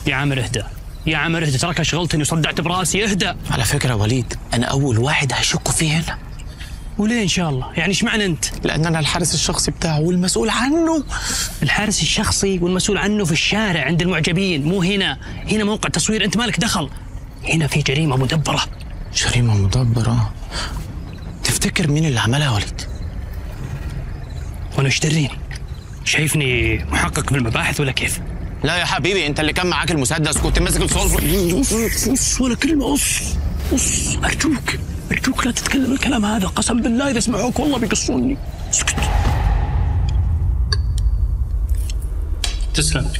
يا عامر اهدى، يا عامر اهدى، تراك شغلتني وصدعت براسي. اهدى. على فكرة وليد، أنا أول واحد هيشكوا فيه هنا. وليه إن شاء الله؟ يعني إيش معنى أنت؟ لأن أنا الحارس الشخصي بتاعه والمسؤول عنه. الحارس الشخصي والمسؤول عنه في الشارع عند المعجبين، مو هنا. هنا موقع تصوير، أنت مالك دخل. هنا في جريمة مدبرة. جريمة مدبرة؟ تفتكر مين اللي عملها يا وليد؟ وأنا إيش دريني؟ شايفني محقق بالمباحث ولا كيف؟ لا يا حبيبي، أنت اللي كان معاك المسدس كنت ماسك الصوت. أص ولا كلمة. أص أرجوك أرجوك لا تتكلم الكلام هذا، قسم بالله إذا سمعوك والله بيقصوني. اسكت. تسلم.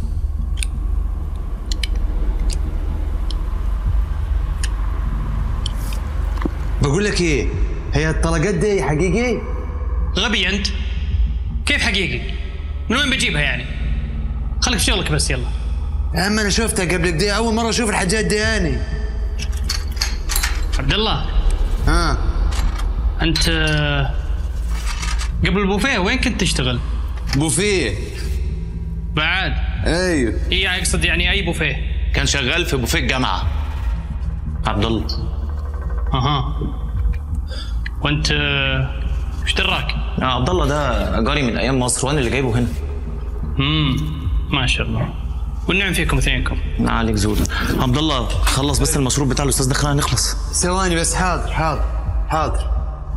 بقول لك ايه، هي الطلقات دي حقيقي؟ غبي أنت. كيف حقيقي؟ من وين بجيبها يعني؟ خليك في شغلك بس يلا. يا عم انا شفتها قبل كده، اول مره اشوف الحاجات دي يعني. عبد الله. ها أنت قبل البوفيه وين كنت تشتغل؟ بوفيه بعد؟ ايوه. اي اقصد يعني اي بوفيه؟ كان شغال في بوفيه الجامعة عبد الله. اها. وانت ايش دراك؟ عبد الله ده جاري من ايام مصر وانا اللي جايبه هنا. ما شاء الله. والنعم فيكم اثنينكم. عليك زود. عبد الله خلص بس المشروب بتاع الاستاذ ده، خلينا نخلص. ثواني بس. حاضر.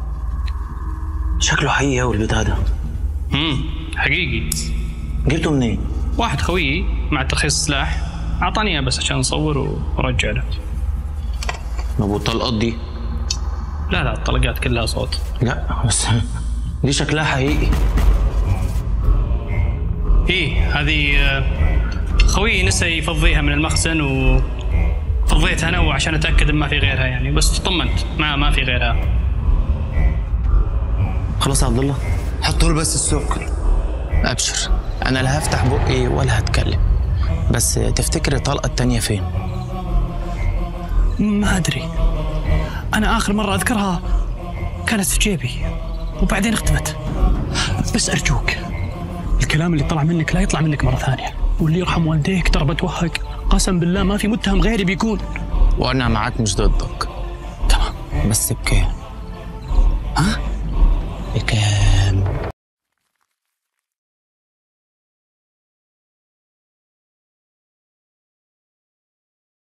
شكله حقيقي قوي البتاع ده. حقيقي. جبته منين؟ واحد خويي مع ترخيص سلاح اعطاني اياه بس عشان اصور وارجع له. ابو الطلقات دي؟ لا الطلقات كلها صوت. لا بس دي شكلها حقيقي. هذه خويي نسى يفضيها من المخزن وفضيتها انا عشان اتاكد ان ما في غيرها يعني، بس طمنت ما في غيرها. خلاص يا عبد الله، حطوا له بس السكر. ابشر، انا لا هفتح بقي ولا هتكلم. بس تفتكر الطلقه التانيه فين؟ ما ادري، انا اخر مره اذكرها كانت في جيبي وبعدين اختفت. بس ارجوك الكلام اللي طلع منك لا يطلع منك مره ثانيه، واللي يرحم والديك ترى بتوهق. قسم بالله ما في متهم غيري بيكون. وانا معاك مش ضدك. تمام. بس بكام؟ ها؟ بكام؟